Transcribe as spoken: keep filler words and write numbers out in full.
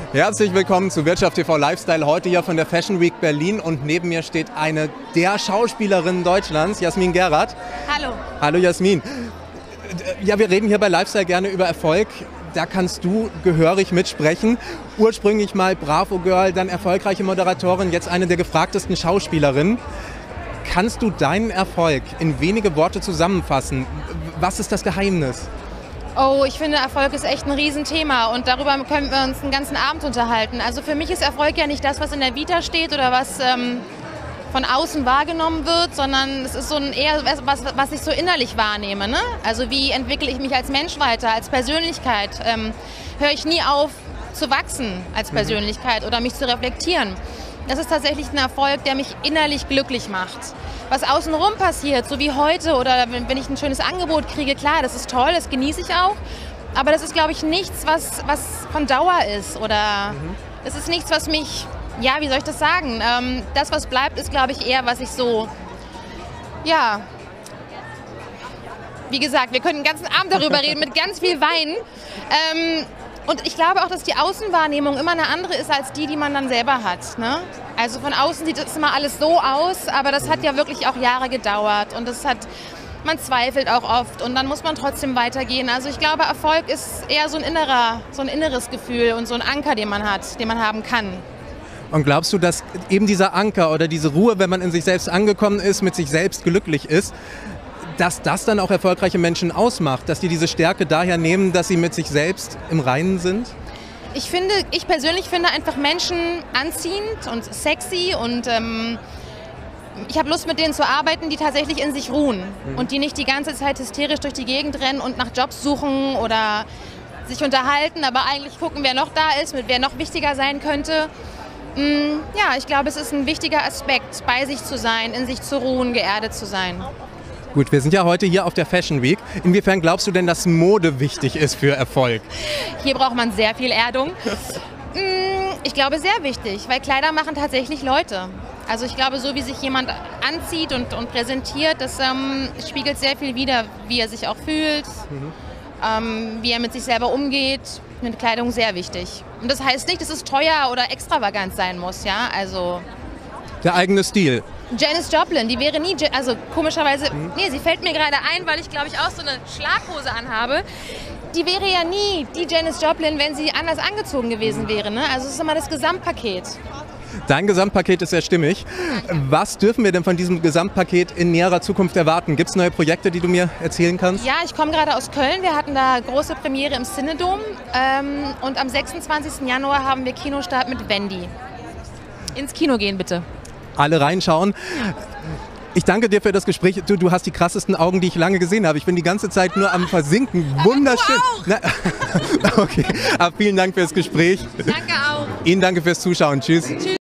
Herzlich willkommen zu Wirtschaft T V Lifestyle, heute hier von der Fashion Week Berlin und neben mir steht eine der Schauspielerinnen Deutschlands, Jasmine Gerat. Hallo. Hallo Jasmin. Ja, wir reden hier bei Lifestyle gerne über Erfolg. Da kannst du gehörig mitsprechen. Ursprünglich mal Bravo Girl, dann erfolgreiche Moderatorin, jetzt eine der gefragtesten Schauspielerinnen. Kannst du deinen Erfolg in wenige Worte zusammenfassen? Was ist das Geheimnis? Oh, ich finde, Erfolg ist echt ein Riesenthema und darüber können wir uns einen ganzen Abend unterhalten. Also für mich ist Erfolg ja nicht das, was in der Vita steht oder was ähm, von außen wahrgenommen wird, sondern es ist so ein eher was, was ich so innerlich wahrnehme. Ne? Also wie entwickle ich mich als Mensch weiter, als Persönlichkeit? Ähm, höre ich nie auf zu wachsen als Persönlichkeit oder mich zu reflektieren? Das ist tatsächlich ein Erfolg, der mich innerlich glücklich macht. Was außenrum passiert, so wie heute oder wenn ich ein schönes Angebot kriege, klar, das ist toll, das genieße ich auch. Aber das ist, glaube ich, nichts, was, was von Dauer ist oder mhm. das ist nichts, was mich, ja, wie soll ich das sagen? Ähm, das, was bleibt, ist, glaube ich, eher, was ich so, ja, wie gesagt, wir können den ganzen Abend darüber reden mit ganz viel Wein. Ähm, Und ich glaube auch, dass die Außenwahrnehmung immer eine andere ist als die, die man dann selber hat. Ne? Also von außen sieht das immer alles so aus, aber das hat ja wirklich auch Jahre gedauert und das hat, man zweifelt auch oft und dann muss man trotzdem weitergehen. Also ich glaube, Erfolg ist eher so ein innerer, so ein inneres Gefühl und so ein Anker, den man hat, den man haben kann. Und glaubst du, dass eben dieser Anker oder diese Ruhe, wenn man in sich selbst angekommen ist, mit sich selbst glücklich ist, dass das dann auch erfolgreiche Menschen ausmacht, dass die diese Stärke daher nehmen, dass sie mit sich selbst im Reinen sind? Ich finde, ich persönlich finde einfach Menschen anziehend und sexy und ähm, ich habe Lust, mit denen zu arbeiten, die tatsächlich in sich ruhen mhm. und die nicht die ganze Zeit hysterisch durch die Gegend rennen und nach Jobs suchen oder sich unterhalten, aber eigentlich gucken, wer noch da ist, mit wer noch wichtiger sein könnte. Mm, ja, ich glaube, es ist ein wichtiger Aspekt, bei sich zu sein, in sich zu ruhen, geerdet zu sein. Gut, wir sind ja heute hier auf der Fashion Week. Inwiefern glaubst du denn, dass Mode wichtig ist für Erfolg? Hier braucht man sehr viel Erdung. Ich glaube, sehr wichtig, weil Kleider machen tatsächlich Leute. Also ich glaube, so wie sich jemand anzieht und, und präsentiert, das ähm, spiegelt sehr viel wider, wie er sich auch fühlt, mhm. ähm, wie er mit sich selber umgeht. Mit Kleidung sehr wichtig. Und das heißt nicht, dass es teuer oder extravagant sein muss, ja, also... Der eigene Stil. Janis Joplin, die wäre nie, also komischerweise, mhm. nee, sie fällt mir gerade ein, weil ich glaube ich auch so eine Schlaghose anhabe. Die wäre ja nie die Janis Joplin, wenn sie anders angezogen gewesen wäre. Ne? Also es ist immer das Gesamtpaket. Dein Gesamtpaket ist sehr stimmig. Was dürfen wir denn von diesem Gesamtpaket in näherer Zukunft erwarten? Gibt es neue Projekte, die du mir erzählen kannst? Ja, ich komme gerade aus Köln. Wir hatten da große Premiere im Cinedom. Ähm, und am sechsundzwanzigsten Januar haben wir Kinostart mit Wendy. Ins Kino gehen, bitte. Alle reinschauen. Ich danke dir für das Gespräch. Du, du hast die krassesten Augen, die ich lange gesehen habe. Ich bin die ganze Zeit nur am Versinken. Wunderschön. Na, okay, aber vielen Dank fürs Gespräch. Danke auch. Ihnen danke fürs Zuschauen. Tschüss. Tschüss.